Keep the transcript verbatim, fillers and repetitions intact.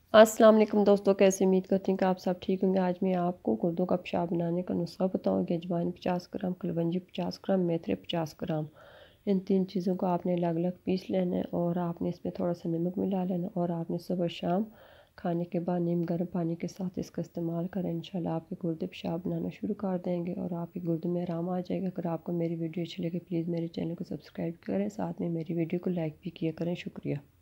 अस्सलाम वालेकुम दोस्तों, कैसे उम्मीद करती हूँ कि आप सब ठीक होंगे। आज मैं आपको गुर्दों का पेशाब बनाने का नुस्खा बताऊँगी। अजवाइन पचास ग्राम, कलवंजी पचास ग्राम, मेथरे पचास ग्राम। इन तीन चीज़ों को आपने अलग-अलग पीस लेना है और आपने इसमें थोड़ा-सा नमक मिला लेना और आपने सुबह शाम खाने के बाद नीम गर्म पानी के साथ इसका इस्तेमाल करें। इंशाल्लाह आपके गुर्दे पेशाब बनाना शुरू कर देंगे और आपके गुर्दे में आराम आ जाएगा। अगर आपको मेरी वीडियो अच्छी लगे प्लीज़ मेरे चैनल को सब्सक्राइब करें, साथ में मेरी वीडियो को लाइक भी किया करें। शुक्रिया।